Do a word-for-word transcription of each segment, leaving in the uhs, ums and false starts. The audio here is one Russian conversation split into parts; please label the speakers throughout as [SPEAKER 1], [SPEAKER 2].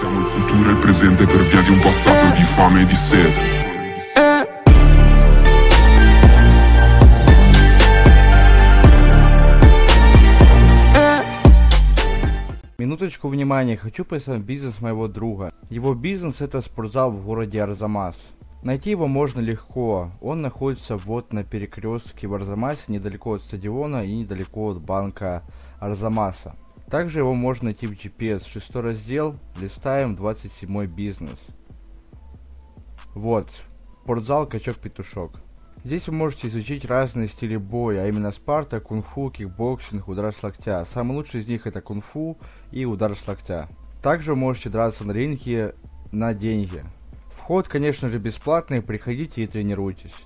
[SPEAKER 1] Siamo il futuro e il presente per via di un passato di fame e di sete.
[SPEAKER 2] Минуточку внимания, хочу представить бизнес моего друга. Его бизнес — это спортзал в городе Арзамас. Найти его можно легко, он находится вот на перекрестке в Арзамасе, недалеко от стадиона и недалеко от банка Арзамаса. Также его можно найти в джи пи эс, шестой раздел, листаем, двадцать седьмой бизнес. Вот, спортзал Качок-Петушок. Здесь вы можете изучить разные стили боя, а именно спарта, кунг-фу, кикбоксинг, удар с локтя. Самый лучший из них это кунг-фу и удар с локтя. Также вы можете драться на ринге на деньги. Вход, конечно же, бесплатный, приходите и тренируйтесь.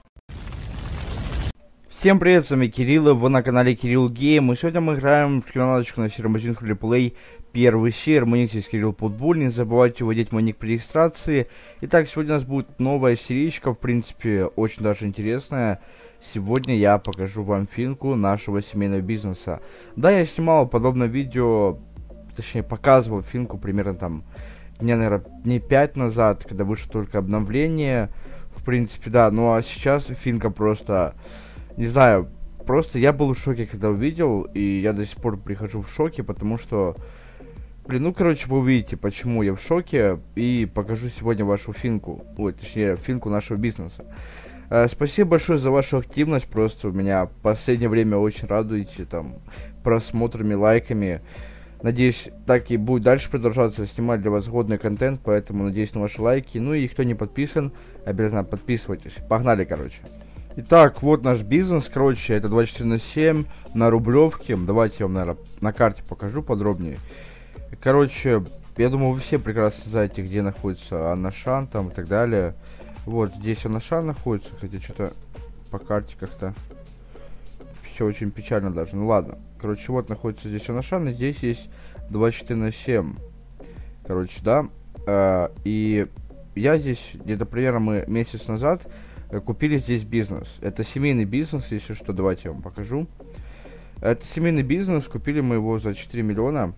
[SPEAKER 2] Всем привет, с вами Кирилл, вы на канале Кирилл Гейм, и сегодня мы играем в киноночку на сервере Магазин Фриплей, первый сервер, мой ник здесь Кирилл Путбуль, не забывайте вводить мой ник при регистрации. Итак, сегодня у нас будет новая серийка, в принципе, очень даже интересная. Сегодня я покажу вам финку нашего семейного бизнеса. Да, я снимал подобное видео, точнее показывал финку примерно там дня, наверное, дней пять назад, когда вышло только обновление. В принципе, да, ну а сейчас финка просто... Не знаю, просто я был в шоке, когда увидел, и я до сих пор прихожу в шоке, потому что, блин, ну, короче, вы увидите, почему я в шоке, и покажу сегодня вашу финку, ой, точнее, финку нашего бизнеса. Э, спасибо большое за вашу активность, просто у меня в последнее время очень радуете, там, просмотрами, лайками. Надеюсь, так и будет дальше продолжаться, снимать для вас годный контент, поэтому надеюсь на ваши лайки. Ну и кто не подписан, обязательно подписывайтесь. Погнали, короче. Итак, вот наш бизнес, короче, это двадцать четыре на семь на Рублевке. Давайте я вам, наверное, на карте покажу подробнее. Короче, я думаю, вы все прекрасно знаете, где находится Анашан там и так далее. Вот, здесь Анашан находится, кстати, что-то по карте как-то все очень печально даже. Ну ладно, короче, вот находится здесь Анашан, и здесь есть двадцать четыре на семь. Короче, да, э, и я здесь, где-то примерно мы месяц назад... купили здесь бизнес. Это семейный бизнес, если что, давайте я вам покажу. Это семейный бизнес, купили мы его за четыре миллиона.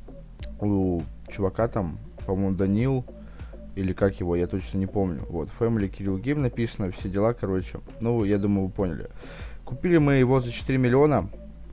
[SPEAKER 2] У чувака там, по-моему, Данил, или как его, я точно не помню. Вот, Family Кирилл Гейм написано, все дела, короче. Ну, я думаю, вы поняли. Купили мы его за четыре миллиона.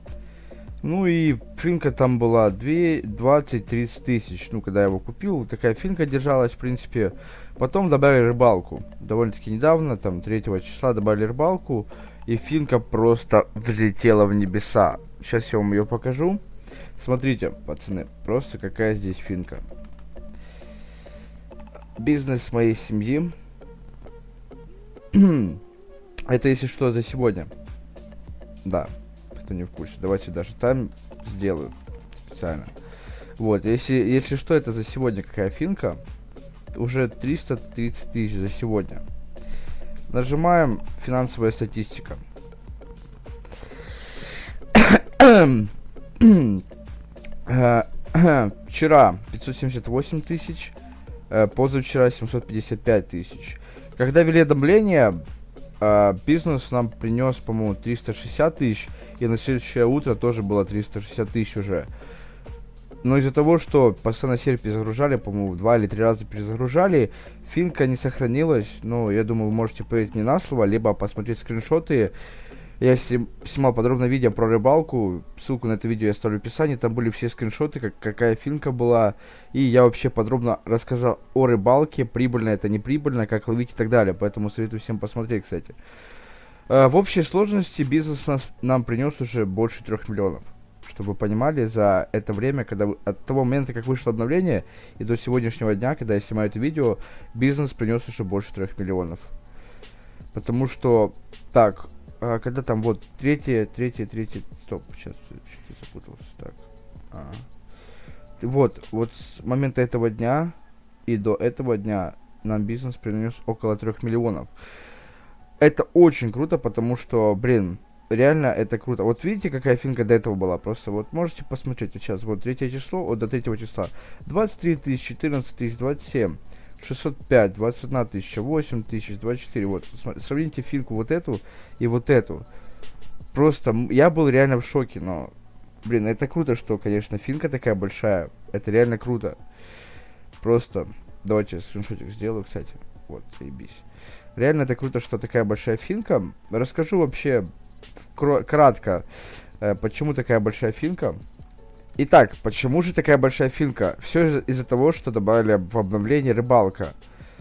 [SPEAKER 2] Ну и финка там была двадцать-тридцать тысяч, ну, когда я его купил, такая финка держалась, в принципе. Потом добавили рыбалку, довольно-таки недавно, там, третьего числа добавили рыбалку, и финка просто взлетела в небеса. Сейчас я вам ее покажу. Смотрите, пацаны, просто какая здесь финка. Бизнес моей семьи. Это, если что, за сегодня. Да. Кто не в курсе, давайте даже там сделаю специально. Вот, если, если что, это за сегодня какая финка. Уже триста тридцать тысяч за сегодня. Нажимаем финансовая статистика. Вчера пятьсот семьдесят восемь тысяч, позавчера семьсот пятьдесят пять тысяч. Когда ввели обновление, Uh, бизнес нам принес, по-моему, триста шестьдесят тысяч, и на следующее утро тоже было триста шестьдесят тысяч уже. Но из-за того, что постоянно сервер перезагружали, по-моему, два или три раза перезагружали, финка не сохранилась. Ну, я думаю, вы можете поверить мне на слово, либо посмотреть скриншоты. Я снимал подробное видео про рыбалку, ссылку на это видео я оставлю в описании, там были все скриншоты, как, какая финка была, и я вообще подробно рассказал о рыбалке, прибыльно это, не прибыльно, как ловить и так далее, поэтому советую всем посмотреть, кстати. Э, в общей сложности бизнес нас, нам принес уже больше трех миллионов, чтобы вы понимали, за это время, когда вы, от того момента, как вышло обновление, и до сегодняшнего дня, когда я снимаю это видео, бизнес принес уже больше трех миллионов. Потому что, так... А, когда там вот третье, третье, третье, стоп, сейчас чуть-чуть запутался, так, а. вот, вот с момента этого дня и до этого дня нам бизнес принес около трех миллионов. Это очень круто, потому что, блин, реально это круто. Вот видите, какая финка до этого была, просто вот можете посмотреть, вот сейчас, вот третье число, вот до третьего числа, двадцать три тысячи, четырнадцать тысяч, двадцать семь. шестьсот пять, двадцать одна тысяча, восемь тысяч, двадцать четыре. Вот, сравните финку вот эту и вот эту. Просто я был реально в шоке, но, блин, это круто, что, конечно, финка такая большая. Это реально круто. Просто, давайте скриншотик сделаю, кстати. Вот, заебись. Реально это круто, что такая большая финка. Расскажу вообще кратко, э, почему такая большая финка. Итак, почему же такая большая финка? Все из- из-за того, что добавили в обновление рыбалка.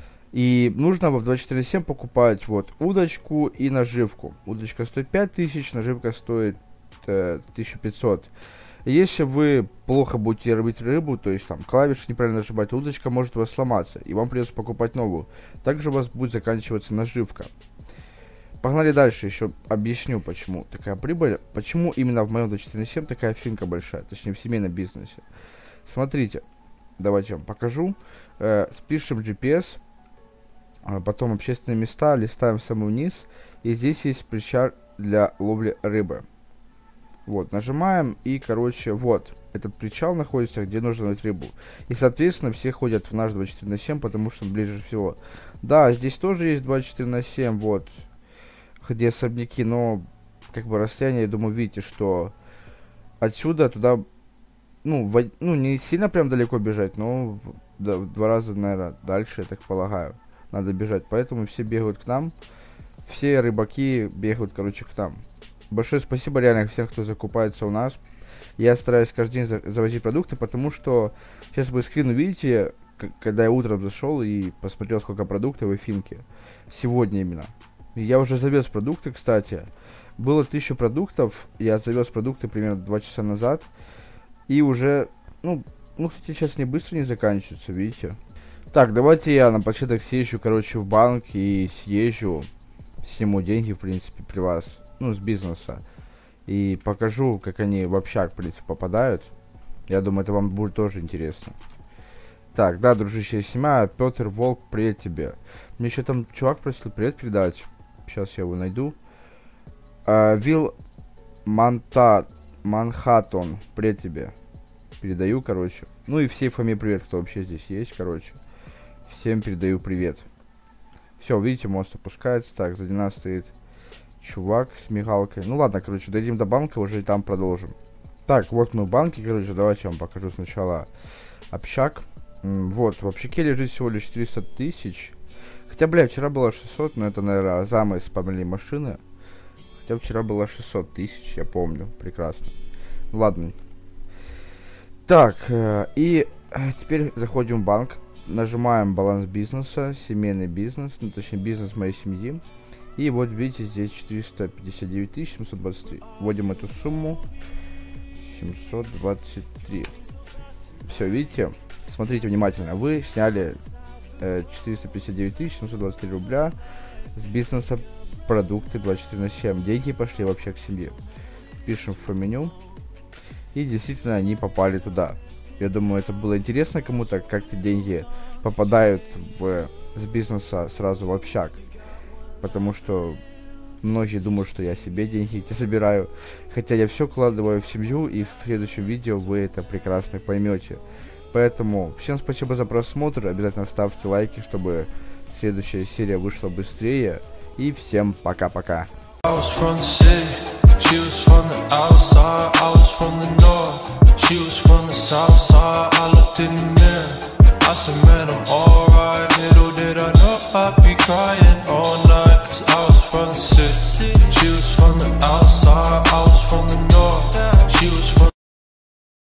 [SPEAKER 2] И нужно в два четыре семь покупать вот удочку и наживку. Удочка стоит пять тысяч, наживка стоит э, тысяча пятьсот. Если вы плохо будете рыбить рыбу, то есть там клавиши неправильно нажимать, удочка может у вас сломаться, и вам придется покупать новую. Также у вас будет заканчиваться наживка. Погнали дальше, еще объясню, почему такая прибыль, почему именно в моем два четыре семь такая финка большая, точнее в семейном бизнесе. Смотрите, давайте я вам покажу. Э, спишем джи пи эс, а потом общественные места, листаем самый вниз, и здесь есть причал для ловли рыбы. Вот, нажимаем, и, короче, вот, этот причал находится, где нужно ловить рыбу. И, соответственно, все ходят в наш два четыре семь, потому что он ближе всего. Да, здесь тоже есть два четыре семь, вот, где особняки, но, как бы, расстояние, я думаю, видите, что отсюда туда, ну, в, ну не сильно прям далеко бежать, но в, да, в два раза, наверное, дальше, я так полагаю, надо бежать. Поэтому все бегают к нам, все рыбаки бегают, короче, к нам. Большое спасибо реально всем, кто закупается у нас. Я стараюсь каждый день за завозить продукты, потому что сейчас вы скрин увидите, когда я утром зашел и посмотрел, сколько продуктов в финке. Сегодня именно. Я уже завез продукты, кстати. Было тысяча продуктов, я завез продукты примерно два часа назад. И уже, ну, ну, кстати, сейчас не быстро не заканчивается, видите. Так, давайте я напоследок съезжу, короче, в банк и съезжу, сниму деньги, в принципе, при вас. Ну, с бизнеса. И покажу, как они в общак, в принципе, попадают. Я думаю, это вам будет тоже интересно. Так, да, дружище, я снимаю. Петр Волк, привет тебе. Мне еще там чувак просил привет передать. Сейчас я его найду. А, Вилл Манта... Манхаттон, привет тебе. Передаю, короче. Ну и всей фамилии привет, кто вообще здесь есть, короче. Всем передаю привет. Все, видите, мост опускается. Так, сзади нас стоит чувак с мигалкой. Ну ладно, короче, дойдем до банка, уже и там продолжим. Так, вот мы в банке, короче, давайте я вам покажу сначала общак. М, вот, в общаке лежит всего лишь четыреста тысяч. Хотя, бля, вчера было шестьсот, но это, наверное, замы спамили машины. Хотя вчера было шестьсот тысяч, я помню, прекрасно. Ладно. Так, э, и э, теперь заходим в банк. Нажимаем баланс бизнеса, семейный бизнес, ну точнее бизнес моей семьи. И вот видите, здесь четыреста пятьдесят девять тысяч семьсот двадцать три. Вводим эту сумму. семьсот двадцать три. Все, видите? Смотрите внимательно. Вы сняли э, четыреста пятьдесят девять тысяч семьсот двадцать три рубля с бизнеса продукты два четыре на семь. Деньги пошли вообще к семье. Пишем в меню. И действительно они попали туда. Я думаю, это было интересно кому-то, как деньги попадают в, с бизнеса сразу в общак. Потому что многие думают, что я себе деньги эти собираю. Хотя я все вкладываю в семью, и в следующем видео вы это прекрасно поймете. Поэтому всем спасибо за просмотр. Обязательно ставьте лайки, чтобы следующая серия вышла быстрее. И всем пока-пока. I said, man, I'm alright. Little did I know I'd be crying.